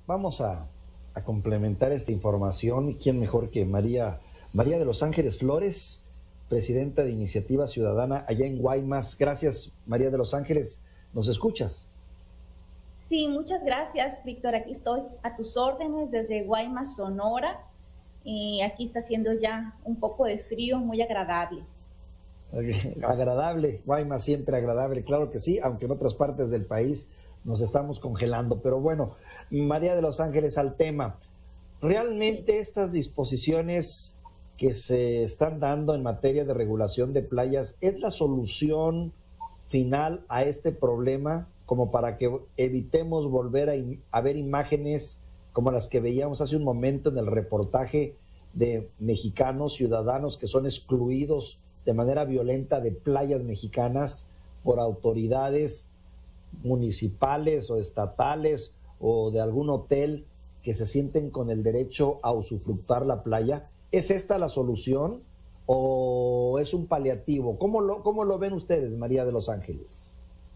vamos a complementar esta información. ¿Quién mejor que María de los Ángeles Flores, presidenta de Iniciativa Ciudadana allá en Guaymas? Gracias, María de los Ángeles. ¿Nos escuchas? Sí, muchas gracias, Víctor. Aquí estoy a tus órdenes desde Guaymas, Sonora. Y aquí está haciendo ya un poco de frío, muy agradable. Agradable, Guaymas siempre agradable, claro que sí, aunque en otras partes del país nos estamos congelando. Pero bueno, María de los Ángeles, al tema. ¿Realmente estas disposiciones que se están dando en materia de regulación de playas es la solución final a este problema, como para que evitemos volver a ver imágenes como las que veíamos hace un momento en el reportaje de mexicanos, ciudadanos que son excluidos de manera violenta de playas mexicanas por autoridades municipales o estatales o de algún hotel que se sienten con el derecho a usufructar la playa? ¿Es esta la solución o es un paliativo? ¿Cómo lo ven ustedes, María de los Ángeles?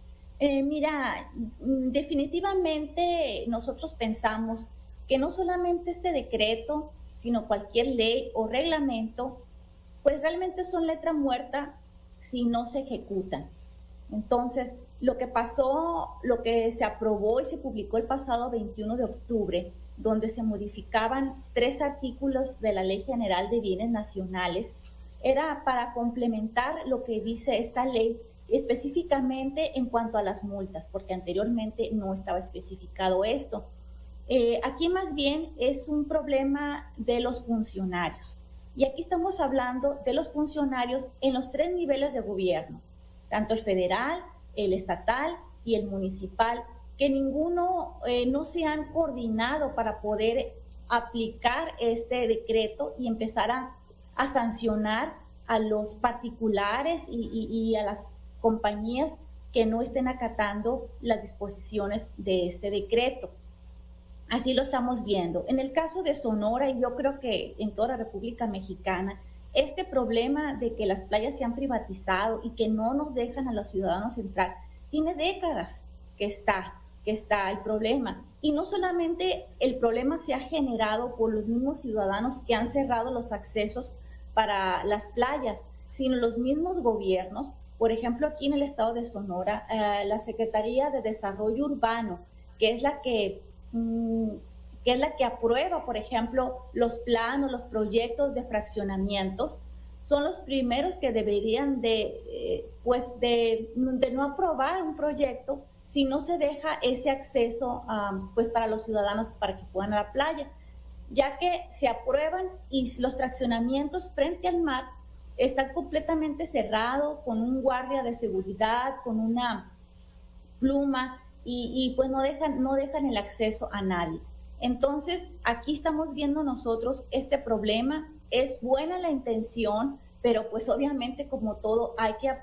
Mira, definitivamente nosotros pensamos que no solamente este decreto, sino cualquier ley o reglamento, pues realmente son letra muerta si no se ejecutan. Entonces, lo que pasó, lo que se aprobó y se publicó el pasado 21 de octubre, donde se modificaban 3 artículos de la Ley General de Bienes Nacionales, era para complementar lo que dice esta ley, específicamente en cuanto a las multas, porque anteriormente no estaba especificado esto. Aquí más bien es un problema de los funcionarios. Y aquí estamos hablando de los funcionarios en los 3 niveles de gobierno, tanto el federal, el estatal y el municipal, que ninguno no se han coordinado para poder aplicar este decreto y empezar a sancionar a los particulares y a las compañías que no estén acatando las disposiciones de este decreto. Así lo estamos viendo. En el caso de Sonora, y yo creo que en toda la República Mexicana, este problema de que las playas se han privatizado y que no nos dejan a los ciudadanos entrar, tiene décadas que está el problema. Y no solamente el problema se ha generado por los mismos ciudadanos que han cerrado los accesos para las playas, sino los mismos gobiernos. Por ejemplo, aquí en el estado de Sonora, la Secretaría de Desarrollo Urbano, que es la que aprueba, por ejemplo, los planos, los proyectos de fraccionamientos, son los primeros que deberían de no aprobar un proyecto si no se deja ese acceso para los ciudadanos para que puedan a la playa, ya que se aprueban y los fraccionamientos frente al mar están completamente cerrados, con un guardia de seguridad, con una pluma, y pues no dejan el acceso a nadie. Entonces, aquí estamos viendo nosotros este problema. Es buena la intención, pero pues obviamente, como todo, hay que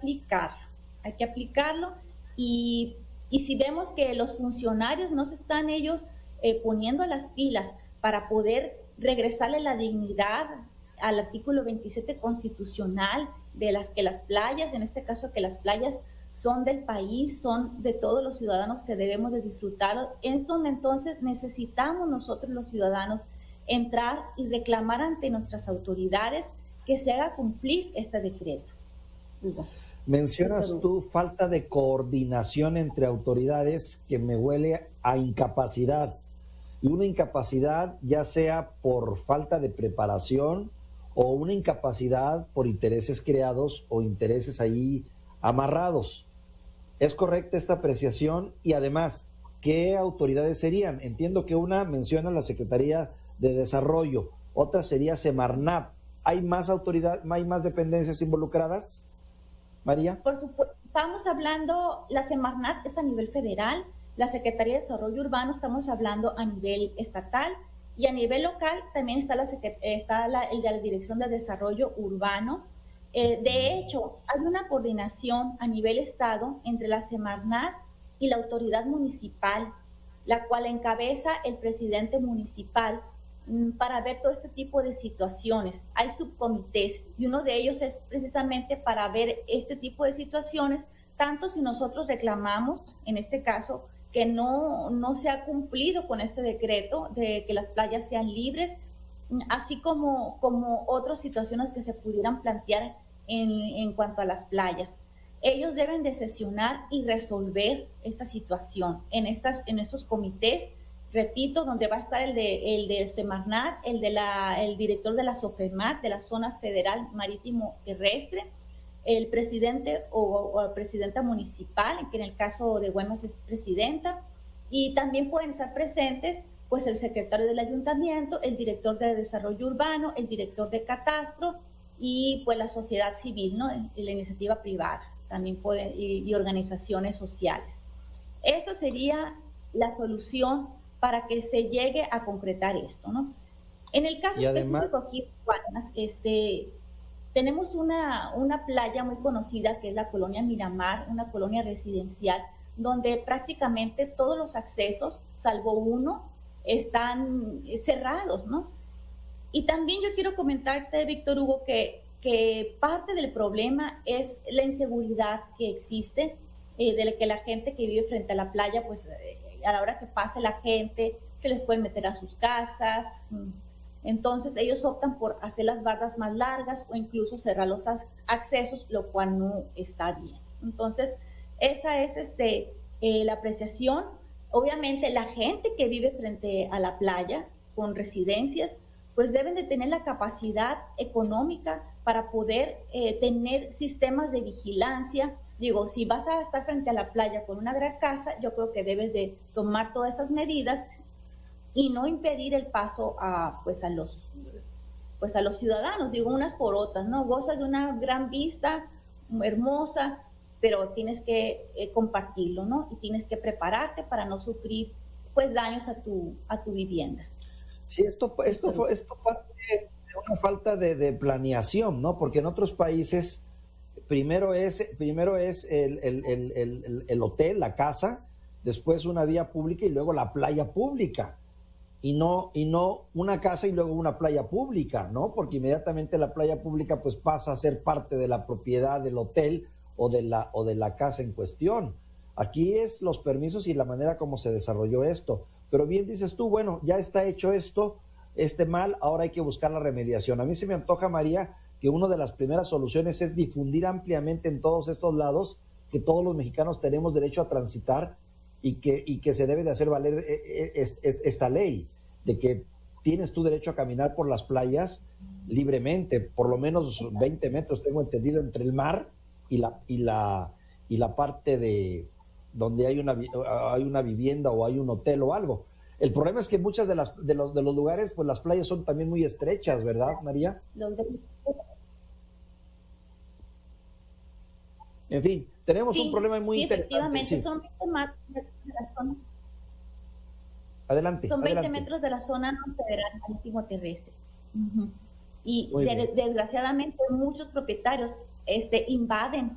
aplicarlo y si vemos que los funcionarios no se están ellos poniendo a las pilas para poder regresarle la dignidad al artículo 27 constitucional de que las playas, en este caso que las playas son del país, son de todos los ciudadanos que debemos de disfrutar, es donde entonces necesitamos nosotros los ciudadanos entrar y reclamar ante nuestras autoridades que se haga cumplir este decreto. Mencionas tú falta de coordinación entre autoridades, que me huele a incapacidad, y una incapacidad ya sea por falta de preparación o una incapacidad por intereses creados o intereses ahí amarrados. ¿Es correcta esta apreciación? Y además, ¿qué autoridades serían? Entiendo que una menciona la Secretaría de Desarrollo, otra sería Semarnat. ¿Hay más autoridad, hay más dependencias involucradas, María? Por supuesto, estamos hablando, la Semarnat es a nivel federal, la Secretaría de Desarrollo Urbano estamos hablando a nivel estatal, y a nivel local también está la Dirección de Desarrollo Urbano. De hecho, hay una coordinación a nivel estado entre la Semarnat y la autoridad municipal, la cual encabeza el presidente municipal, para ver todo este tipo de situaciones. Hay subcomités y uno de ellos es precisamente para ver este tipo de situaciones, tanto si nosotros reclamamos, en este caso, que no se ha cumplido con este decreto de que las playas sean libres, así como otras situaciones que se pudieran plantear en cuanto a las playas. Ellos deben de sesionar y resolver esta situación en estos comités, repito, donde va a estar el de Semarnat, el director de la SOFEMAT, de la Zona Federal Marítimo Terrestre, el presidente o presidenta municipal, que en el caso de Guaymas es presidenta, y también pueden estar presentes pues el secretario del ayuntamiento, el director de desarrollo urbano, el director de catastro y pues la sociedad civil, ¿no? Y la iniciativa privada también y organizaciones sociales. Eso sería la solución para que se llegue a concretar esto, ¿no? En el caso específico aquí en Guaymas, tenemos una playa muy conocida que es la colonia Miramar, una colonia residencial, donde prácticamente todos los accesos, salvo uno, están cerrados, ¿no? Y también yo quiero comentarte, Víctor Hugo, que parte del problema es la inseguridad que existe, de que la gente que vive frente a la playa, pues a la hora que pase la gente, se les puede meter a sus casas. Entonces ellos optan por hacer las bardas más largas o incluso cerrar los accesos, lo cual no está bien. Entonces esa es la apreciación. Obviamente la gente que vive frente a la playa con residencias, pues deben de tener la capacidad económica para poder tener sistemas de vigilancia. Digo, si vas a estar frente a la playa con una gran casa, yo creo que debes de tomar todas esas medidas y no impedir el paso a los ciudadanos, digo, unas por otras, ¿no? Gozas de una gran vista hermosa, pero tienes que compartirlo, ¿no? Y tienes que prepararte para no sufrir pues daños a tu vivienda. Sí, esto parte de una falta de planeación, ¿no? Porque en otros países primero es el hotel, la casa, después una vía pública y luego la playa pública. Y no una casa y luego una playa pública, ¿no? Porque inmediatamente la playa pública pues pasa a ser parte de la propiedad del hotel o de la casa en cuestión. Aquí es los permisos y la manera como se desarrolló esto. Pero bien dices tú, bueno, ya está hecho esto, mal, ahora hay que buscar la remediación. A mí se me antoja, María, que una de las primeras soluciones es difundir ampliamente en todos estos lados que todos los mexicanos tenemos derecho a transitar y que se debe de hacer valer esta ley, de que tienes tu derecho a caminar por las playas libremente, por lo menos 20 metros, tengo entendido, entre el mar y la parte de donde hay una vivienda o hay un hotel o algo. El problema es que muchas de los lugares, pues las playas son también muy estrechas, ¿verdad, María? En fin, tenemos un problema muy interesante. Efectivamente, son 20 metros de la zona. Adelante. Son 20 metros de la zona federal marítimo terrestre. Y desgraciadamente muchos propietarios invaden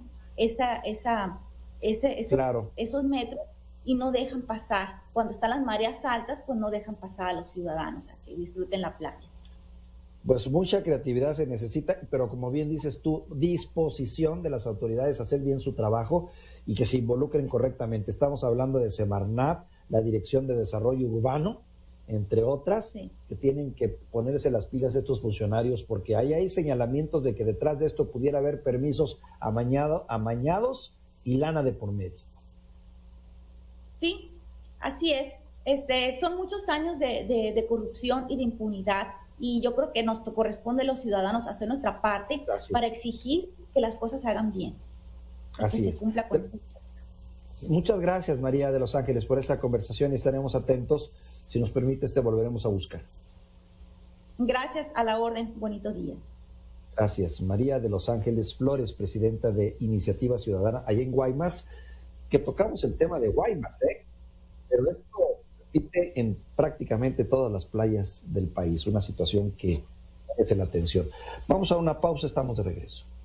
esos metros y no dejan pasar. Cuando están las mareas altas, pues no dejan pasar a los ciudadanos a que disfruten la playa. Pues mucha creatividad se necesita, pero como bien dices tú, disposición de las autoridades a hacer bien su trabajo y que se involucren correctamente. Estamos hablando de Semarnat, la Dirección de Desarrollo Urbano, entre otras, sí, que tienen que ponerse las pilas estos funcionarios, porque hay señalamientos de que detrás de esto pudiera haber permisos amañados y lana de por medio. Sí, así es. Son muchos años de corrupción y de impunidad, y yo creo que nos corresponde a los ciudadanos hacer nuestra parte para exigir que las cosas se hagan bien, que se cumpla con eso. Muchas gracias, María de Los Ángeles, por esta conversación y estaremos atentos. Si nos permites, te volveremos a buscar. Gracias, a la orden. Bonito día. Gracias. María de Los Ángeles Flores, presidenta de Iniciativa Ciudadana allá en Guaymas, que tocamos el tema de Guaymas, pero esto repite en prácticamente todas las playas del país, una situación que merece la atención. Vamos a una pausa, estamos de regreso.